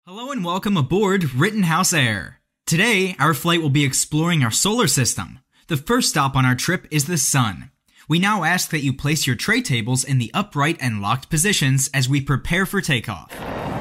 Hello and welcome aboard Rittenhouse Air. Today, our flight will be exploring our solar system. The first stop on our trip is the Sun. We now ask that you place your tray tables in the upright and locked positions as we prepare for takeoff.